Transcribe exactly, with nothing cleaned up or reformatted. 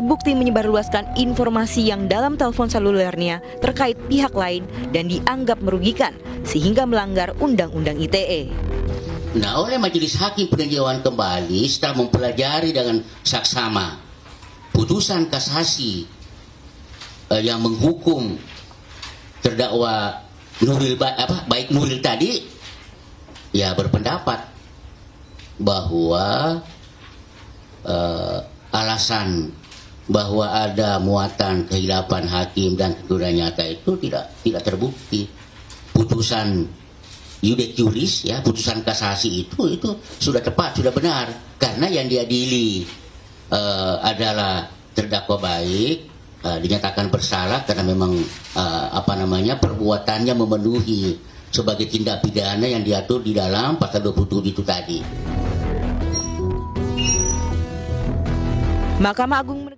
terbukti menyebarluaskan informasi yang dalam telepon selulernya terkait pihak lain dan dianggap merugikan sehingga melanggar Undang-Undang I T E. Nah, oleh Majelis Hakim Peninjauan Kembali setelah mempelajari dengan saksama putusan kasasi eh, yang menghukum terdakwa Nuril apa baik Nuril tadi, ya berpendapat bahwa eh, alasan bahwa ada muatan kehilapan hakim dan kecurangan nyata itu tidak tidak terbukti. Putusan iude curis, ya, putusan kasasi itu itu sudah tepat, sudah benar, karena yang diadili uh, adalah terdakwa baik, uh, dinyatakan bersalah karena memang uh, apa namanya perbuatannya memenuhi sebagai tindak pidana yang diatur di dalam pasal dua puluh tujuh itu tadi. Mahkamah Agung